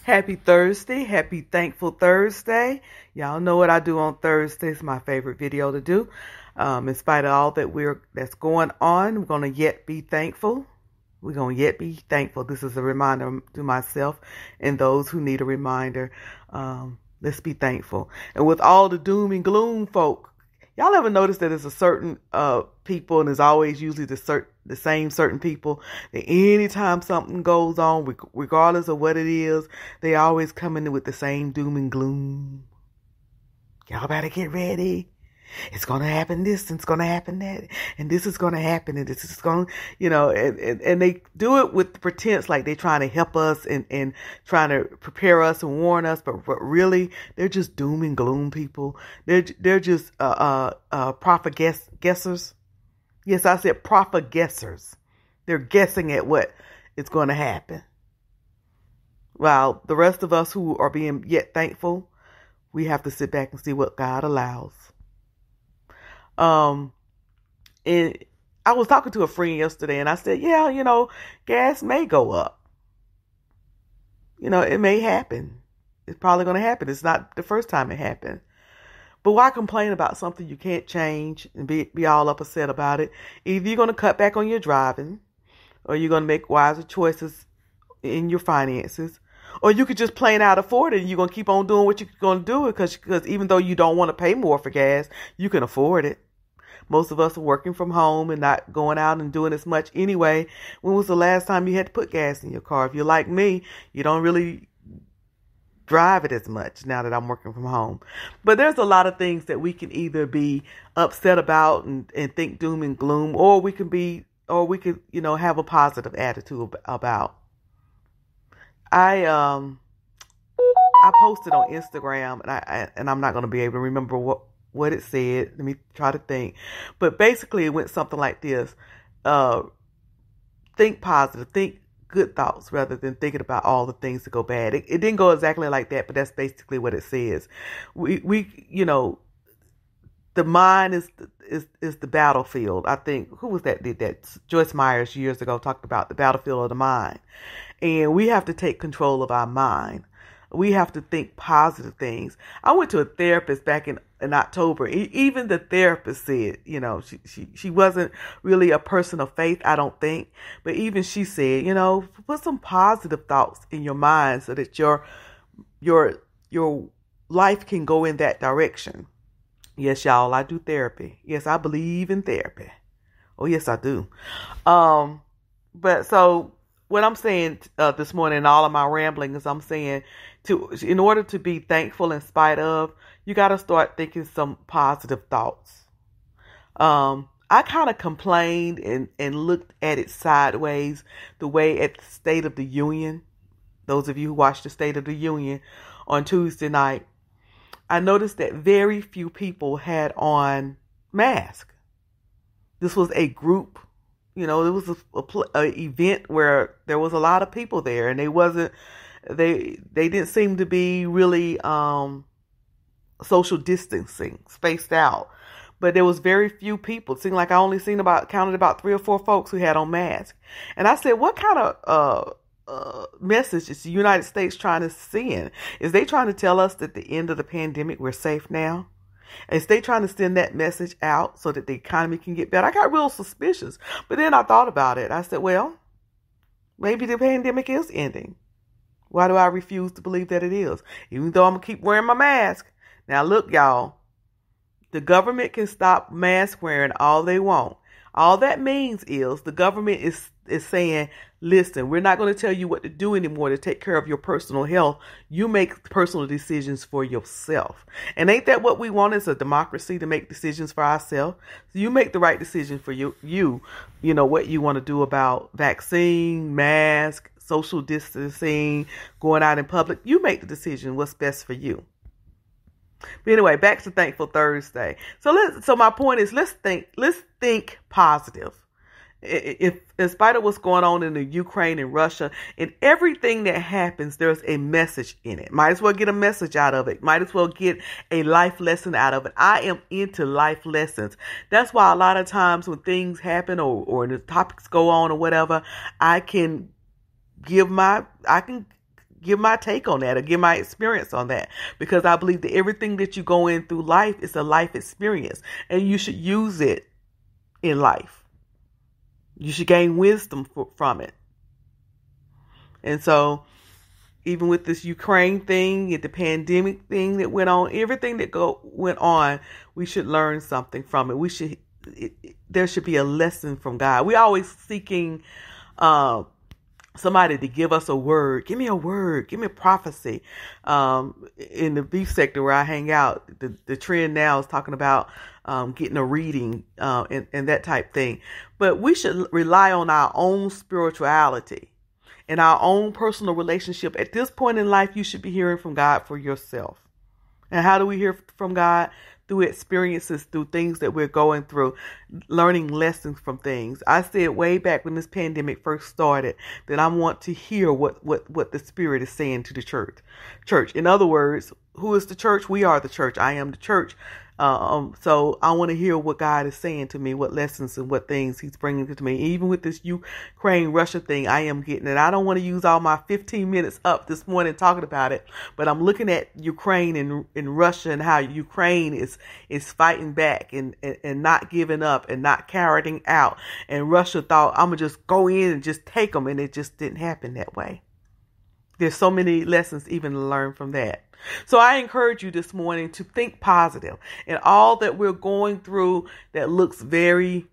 Happy Thursday. Happy Thankful Thursday. Y'all know what I do on Thursdays. My favorite video to do. In spite of all that's going on, we're going to yet be thankful. We're going to yet be thankful. This is a reminder to myself and those who need a reminder. Let's be thankful. And with all the doom and gloom folk, y'all ever notice that there's a certain people, and it's always usually the same certain people, that anytime something goes on, regardless of what it is, they always come in with the same doom and gloom. Y'all better get ready. It's going to happen this, and it's going to happen that, and this is going to happen, and this is going, and they do it with pretense like they're trying to help us and trying to prepare us and warn us, but really, they're just doom and gloom people. They're just prophet guessers. Yes, I said prophet guessers. They're guessing at what is going to happen. While the rest of us who are being yet thankful, we have to sit back and see what God allows. And I was talking to a friend yesterday, and I said, yeah, gas may go up. It may happen. It's probably going to happen. It's not the first time it happened. But why complain about something you can't change and be all upset about it? Either you're going to cut back on your driving, or you're going to make wiser choices in your finances, or you could just plain out afford it, and you're going to keep on doing what you're going to do because even though you don't want to pay more for gas, you can afford it. Most of us are working from home and not going out and doing as much anyway. When was the last time you had to put gas in your car? If you're like me, you don't really drive it as much now that I'm working from home. But there's a lot of things that we can either be upset about and think doom and gloom, or we could have a positive attitude about. I posted on Instagram, and I'm not going to be able to remember what it said. Let me try to think. But basically it went something like this. Think positive, think good thoughts rather than thinking about all the things that go bad. It didn't go exactly like that, but that's basically what it says. The mind is the battlefield. I think, who was that did that? Joyce Myers years ago talked about the battlefield of the mind. And we have to take control of our mind. We have to think positive things. I went to a therapist back in October. Even the therapist said, she wasn't really a person of faith, I don't think. But even she said, put some positive thoughts in your mind so that your life can go in that direction. Yes, y'all, I do therapy. Yes, I believe in therapy. Oh, yes, I do. But so what I'm saying this morning in all of my rambling is I'm saying in order to be thankful in spite of, you got to start thinking some positive thoughts. I kind of complained and looked at it sideways the way at the State of the Union. Those of you who watched the State of the Union on Tuesday night, I noticed that very few people had on masks. This was a group. It was a event where there was a lot of people there, and they didn't seem to be really social distancing, spaced out. But there was very few people. It seemed like I only counted about 3 or 4 folks who had on masks. And I said, what kind of message is the United States trying to send? Is they trying to tell us that at the end of the pandemic we're safe now? Is they trying to send that message out so that the economy can get better? I got real suspicious. But then I thought about it. I said, well, maybe the pandemic is ending. Why do I refuse to believe that it is? Even though I'm going to keep wearing my mask. Now, look, y'all. The government can stop mask wearing all they want. All that means is the government is saying, listen, we're not going to tell you what to do anymore to take care of your personal health. You make personal decisions for yourself. And ain't that what we want as a democracy, to make decisions for ourselves? So you make the right decision for you, what you want to do about vaccine, mask, social distancing, going out in public. You make the decision what's best for you. But anyway, back to Thankful Thursday. So my point is, let's think positive. If in spite of what's going on in the Ukraine and Russia, in everything that happens, there's a message in it. Might as well get a message out of it. Might as well get a life lesson out of it. I am into life lessons. That's why a lot of times when things happen or the topics go on or whatever, I can give my take on that or give my experience on that, because I believe that everything that you go in through life is a life experience, and you should use it in life. You should gain wisdom from it. And so even with this Ukraine thing, the pandemic thing that went on, everything that went on, we should learn something from it. There should be a lesson from God. We're always seeking somebody to give us a word. Give me a word. Give me a prophecy. In the beef sector where I hang out, the trend now is talking about getting a reading and that type thing. But we should rely on our own spirituality and our own personal relationship. At this point in life, you should be hearing from God for yourself. And how do we hear from God? Through experiences, through things that we're going through, learning lessons from things. I said way back when this pandemic first started that I want to hear what the Spirit is saying to the church. In other words, who is the church? We are the church. I am the church. So I want to hear what God is saying to me, what lessons and what things he's bringing to me. Even with this Ukraine-Russia thing, I am getting it. I don't want to use all my 15 minutes up this morning talking about it, but I'm looking at Ukraine and Russia and how Ukraine is fighting back and not giving up and not carrying out. And Russia thought, I'm going to just go in and just take them. And it just didn't happen that way. There's so many lessons even to learn from that. So I encourage you this morning to think positive in all that we're going through that looks very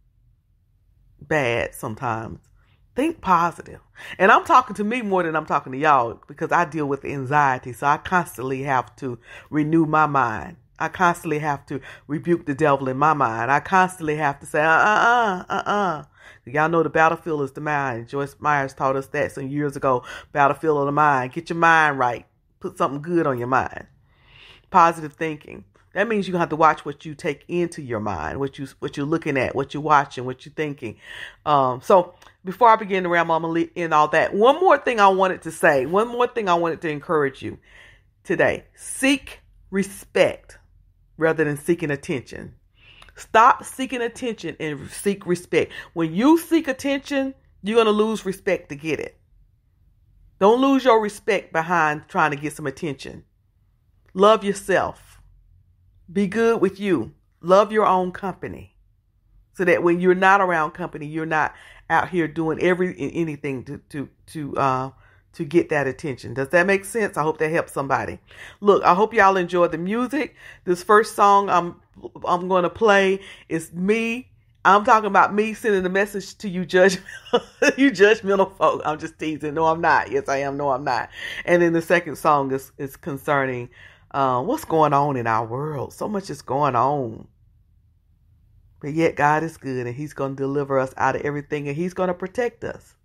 bad sometimes. Think positive. And I'm talking to me more than I'm talking to y'all, because I deal with anxiety. So I constantly have to renew my mind. I constantly have to rebuke the devil in my mind. I constantly have to say, Y'all know the battlefield is the mind. Joyce Myers taught us that some years ago. Battlefield of the mind. Get your mind right. Put something good on your mind. Positive thinking. That means you're going to have to watch what you take into your mind, what you're looking at, what you're watching, what you're thinking. So before I begin to ramble, I'm going to end all that. One more thing I wanted to say. One more thing I wanted to encourage you today. Seek respect rather than seeking attention. Stop seeking attention and seek respect. When you seek attention, you're going to lose respect to get it. Don't lose your respect behind trying to get some attention. Love yourself. Be good with you. Love your own company. So that when you're not around company, you're not out here doing anything to get that attention. Does that make sense? I hope that helps somebody. Look, I hope y'all enjoy the music. This first song I'm going to play is me. I'm talking about me sending a message to you judgmental folk. I'm just teasing. No, I'm not. Yes, I am. No, I'm not. And then the second song is concerning what's going on in our world. So much is going on. But yet God is good, and he's going to deliver us out of everything, and he's going to protect us.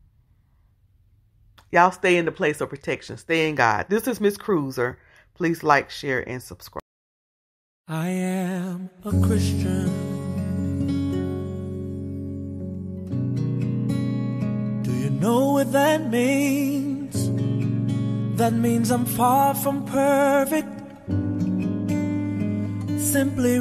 Y'all stay in the place of protection. Stay in God. This is Miss Cruiser. Please like, share, and subscribe. I am a Christian. Do you know what that means? That means I'm far from perfect. Simply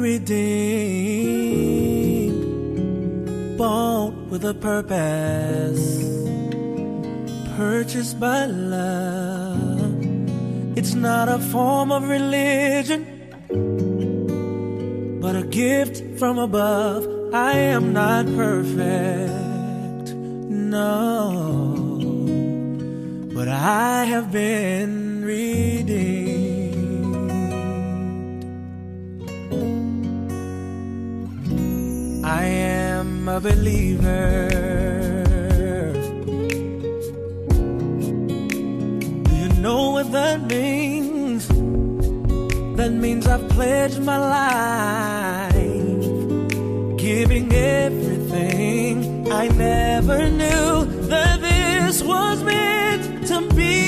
redeemed. Bought with a purpose. Purchased by love. It's not a form of religion, but a gift from above. I am not perfect, no, but I have been redeemed. I am a believer. Know what that means? That means I've pledged my life, giving everything. I never knew that this was meant to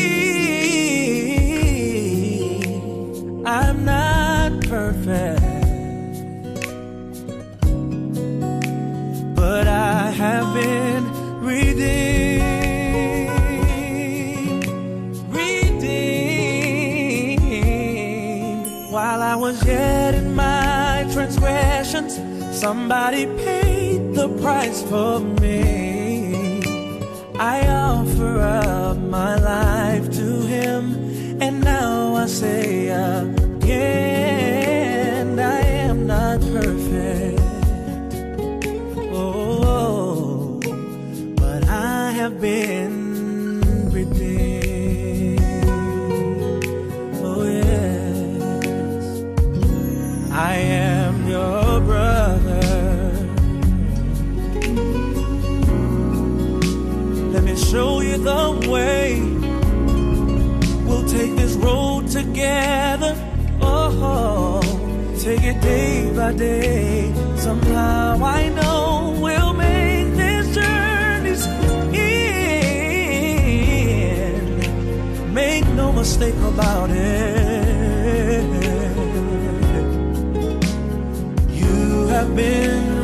be. I'm not perfect, but I have been redeemed. While I was yet in my transgressions, somebody paid the price for me. I offer up my life to the way. We'll take this road together. Oh, take it day by day. Somehow I know we'll make this journey's end. Make no mistake about it. You have been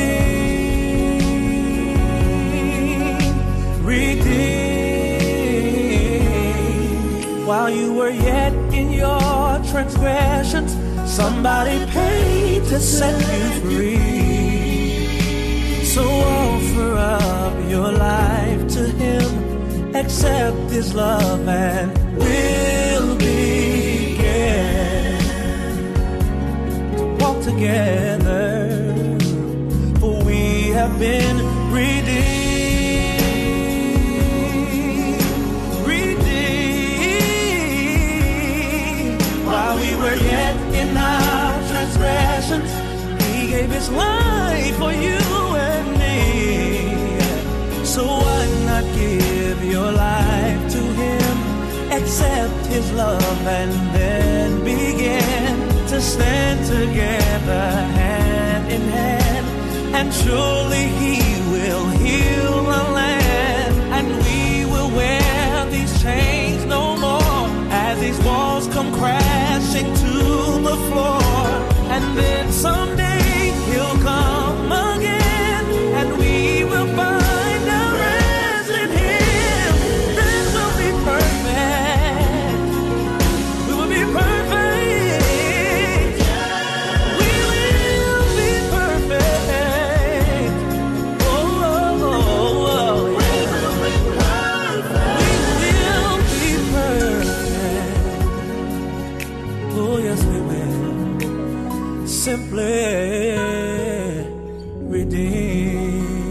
redeemed. While you were yet in your transgressions, somebody paid to set you free. So offer up your life to Him, accept His love, and we'll begin to walk together. For we have been redeemed. While we were yet in our transgressions, He gave His life for you and me. So why not give your life to Him, accept His love, and then begin to stand together hand in hand. And surely He will heal the land, and we will wear these chains no more, as these walls come crashing to the floor. And then someday He'll come again, and we will find our rest in Him. Then we'll be perfect. We will be perfect. We will be perfect. Oh, oh, oh, oh. We will be perfect. Oh, yes, we will. Simply redeemed.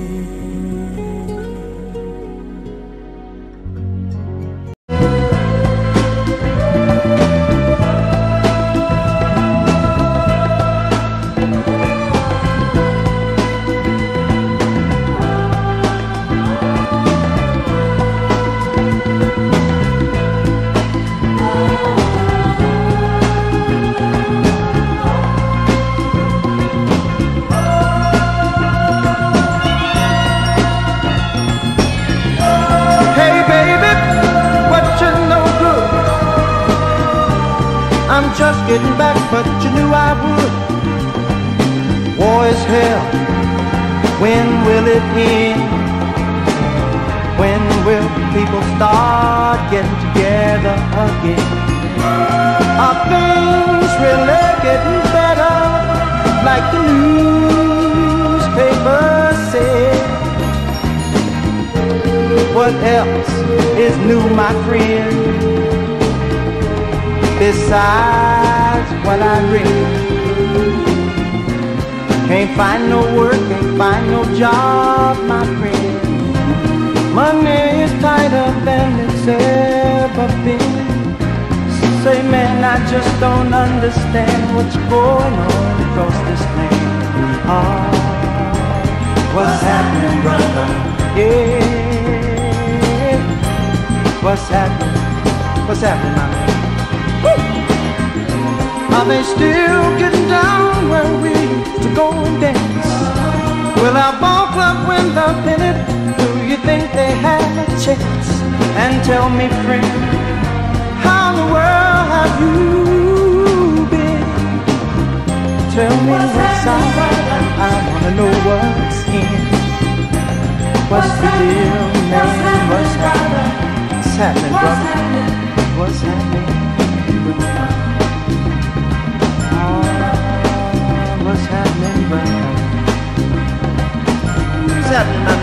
Just getting back, but you knew I would. War is hell. When will it end? When will people start getting together again? Are things really getting better, like the newspapers say? What else is new, my friend, besides what I read? Can't find no work, can't find no job, my friend. Money is tighter than it's ever been. Say, man, I just don't understand what's going on across this land. Oh, what's happening, brother? Yeah, what's happening? What's happening, my man? Are they still getting down where we used to go and dance? Will our ball club win the pennant? Do you think they had a chance? And tell me, friend, how in the world have you been? Tell me what's out, I wanna know what's in. What's the deal, man? What's happening? What's happening, brother? What's happening? What's happening, brother? What's happening,